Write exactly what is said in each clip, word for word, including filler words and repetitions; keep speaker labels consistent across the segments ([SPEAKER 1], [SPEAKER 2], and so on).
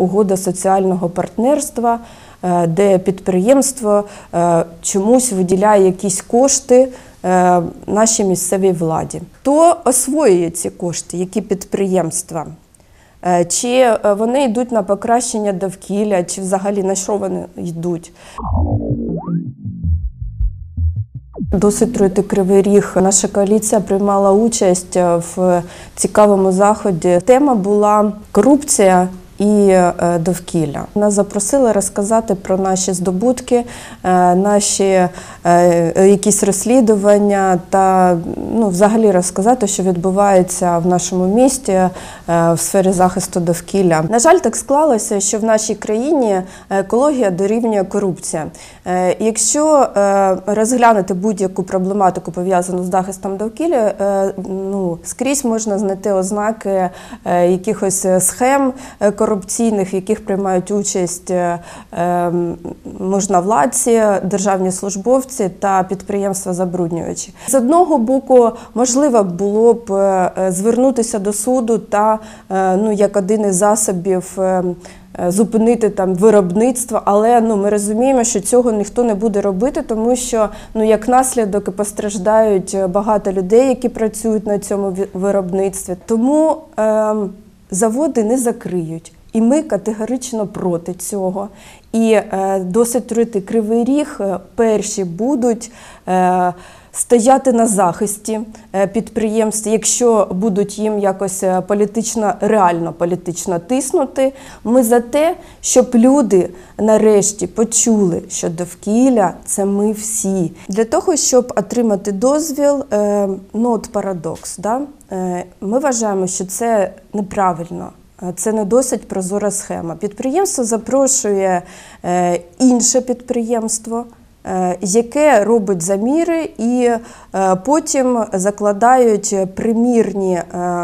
[SPEAKER 1] угода соціального партнерства, де підприємство чомусь виділяє якісь кошти нашій місцевій владі. Хто освоює ці кошти, які підприємства? Чи вони йдуть на покращення довкілля, чи взагалі на що вони йдуть? Досить труїти Кривий Ріг. Наша коаліція приймала участь в цікавому заході. Тема була «Корупція і довкілля». Нас запросили розказати про наші здобутки, наші якісь розслідування та ну, взагалі розказати, що відбувається в нашому місті в сфері захисту довкілля. На жаль, так склалося, що в нашій країні екологія дорівнює корупція. Якщо розглянути будь-яку проблематику, пов'язану з захистом довкілля, ну, скрізь можна знайти ознаки якихось схем корупційних, в яких приймають участь можновладці, державні службовці та підприємства-забруднювачі. З одного боку, можливо було б звернутися до суду та, ну, як один із засобів, зупинити там виробництво, але ну, ми розуміємо, що цього ніхто не буде робити, тому що ну, як наслідок постраждають багато людей, які працюють на цьому виробництві. Тому е, заводи не закриють. І ми категорично проти цього. І е, досить труїти Кривий Ріг перші будуть е, стояти на захисті підприємств, якщо будуть їм якось політично, реально політично тиснути. Ми за те, щоб люди нарешті почули, що довкілля – це ми всі. Для того, щоб отримати дозвіл, ну от парадокс, да? Ми вважаємо, що це неправильно. Це не досить прозора схема. Підприємство запрошує інше підприємство, яке робить заміри і потім закладають примірні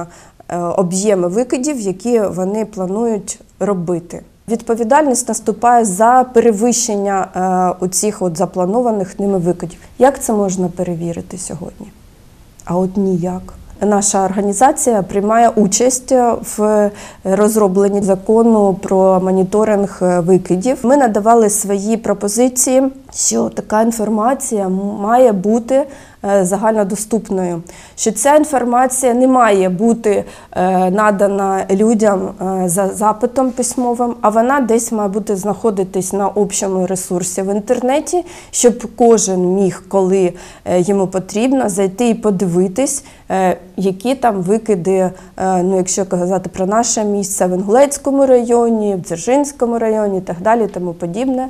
[SPEAKER 1] об'єми викидів, які вони планують робити. Відповідальність наступає за перевищення оцих от запланованих ними викидів. Як це можна перевірити сьогодні? А от ніяк. Наша організація приймає участь в розробленні закону про моніторинг викидів. Ми надавали свої пропозиції, що така інформація має бути загальнодоступною, що ця інформація не має бути надана людям за запитом письмовим, а вона десь має бути знаходитись на общому ресурсі в інтернеті, щоб кожен міг, коли йому потрібно, зайти і подивитись, які там викиди, ну, якщо казати про наше місце, в Інгулецькому районі, в Дзержинському районі і так далі, тому подібне.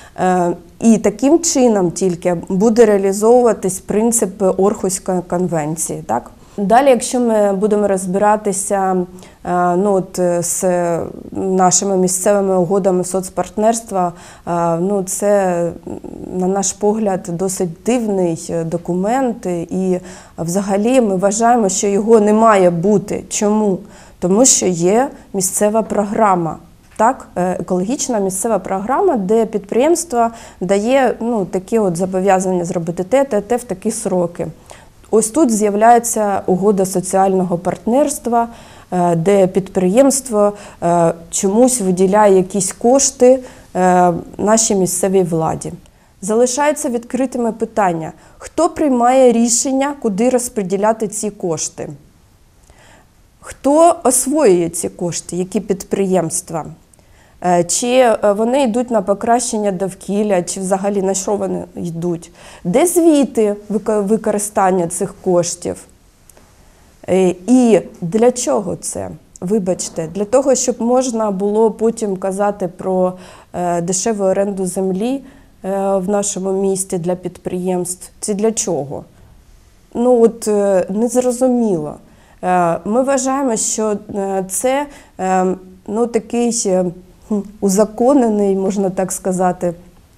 [SPEAKER 1] І таким чином тільки буде реалізовуватись принципи Орхуської конвенції. Так? Далі, якщо ми будемо розбиратися ну, от, з нашими місцевими угодами соцпартнерства, ну, це, на наш погляд, досить дивний документ. І взагалі ми вважаємо, що його не має бути. Чому? Тому що є місцева програма. Так, екологічна місцева програма, де підприємство дає ну, такі от зобов'язання зробити те, те, те в такі сроки. Ось тут з'являється угода соціального партнерства, де підприємство чомусь виділяє якісь кошти нашій місцевій владі. Залишаються відкритими питання, хто приймає рішення, куди розподіляти ці кошти? Хто освоює ці кошти, які підприємства? Чи вони йдуть на покращення довкілля, чи взагалі на що вони йдуть? Де звіти використання цих коштів? І для чого це? Вибачте, для того, щоб можна було потім казати про дешеву оренду землі в нашому місті для підприємств. Це для чого? Ну от незрозуміло. Ми вважаємо, що це ну, такий узаконений, можна так сказати,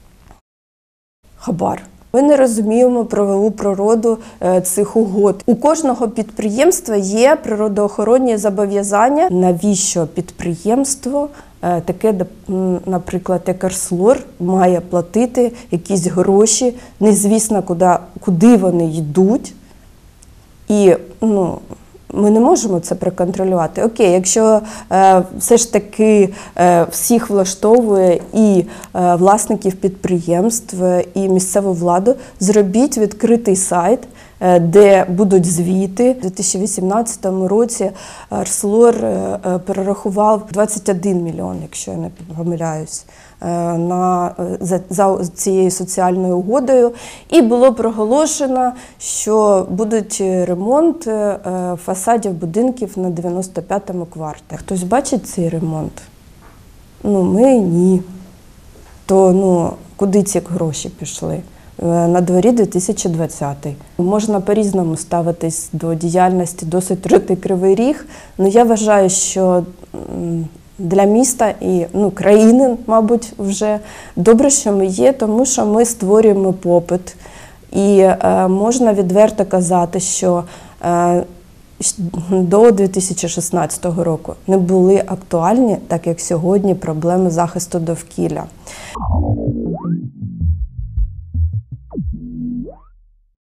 [SPEAKER 1] хабар. Ми не розуміємо правову природу цих угод. У кожного підприємства є природоохоронні зобов'язання. Навіщо підприємство, таке, наприклад, як Арслор, має платити якісь гроші, незвісно, куди, куди вони йдуть. І ну, Ми не можемо це проконтролювати. Окей, якщо е, все ж таки е, всіх влаштовує і е, власників підприємств, і місцеву владу, зробіть відкритий сайт, е, де будуть звіти. У дві тисячі вісімнадцятому році Арселор е, е, перерахував двадцять один мільйон, якщо я не помиляюсь, на, за, за цією соціальною угодою, і було проголошено, що будуть ремонт е, фасадів будинків на дев'яносто п'ятому кварталі. Хтось бачить цей ремонт? Ну, ми ні. То ну, куди ці гроші пішли? На дворі дві тисячі двадцятий. Можна по-різному ставитись до діяльності досить ритий Кривий Ріг, але я вважаю, що для міста і ну, країни, мабуть, вже добре, що ми є, тому що ми створюємо попит. І е, можна відверто казати, що е, до дві тисячі шістнадцятого року не були актуальні, так як сьогодні, проблеми захисту довкілля.